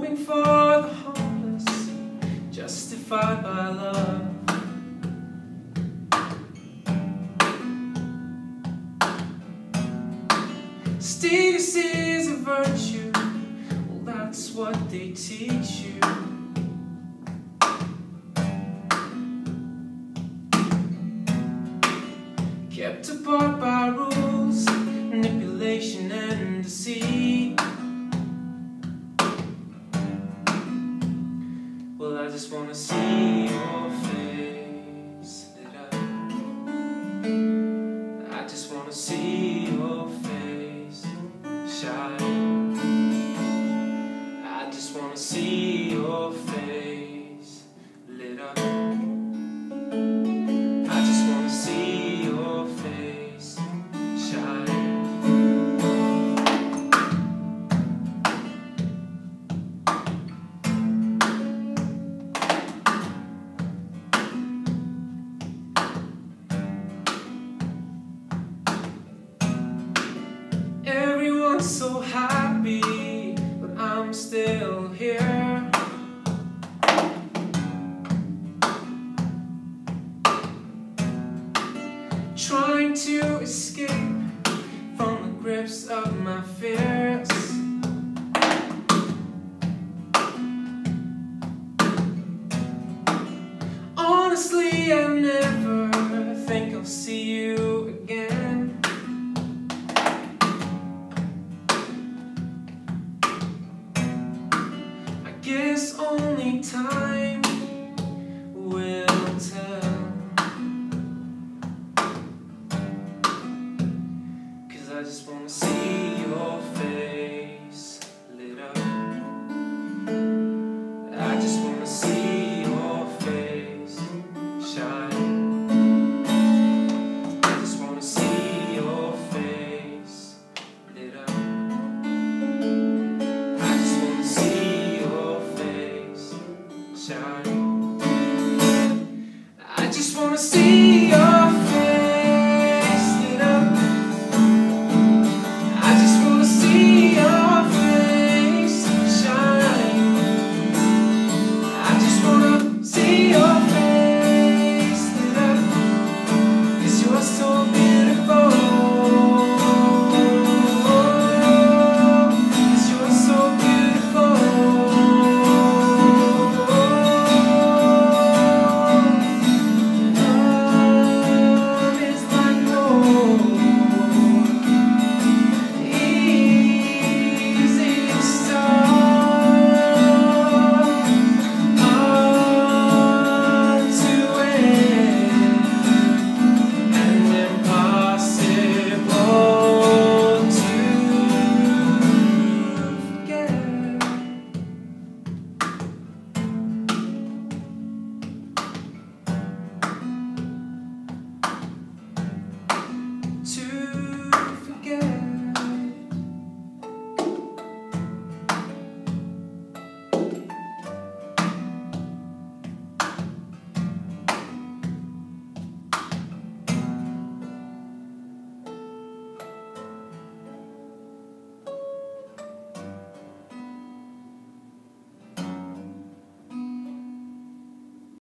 Hoping for the hopeless, justified by love. Steadiness is a virtue, well, that's what they teach you. Kept apart by rules, manipulation and deceit. Well, I just wanna see your face lit up. I just wanna see your face shine. I just wanna see your face lit up. I just wanna see your face shine. Everyone's so happy, but I'm still here. Trying to escape from the grips of my fears. Honestly, I never think I'll see you again. I guess only time will tell. I just wanna see your face.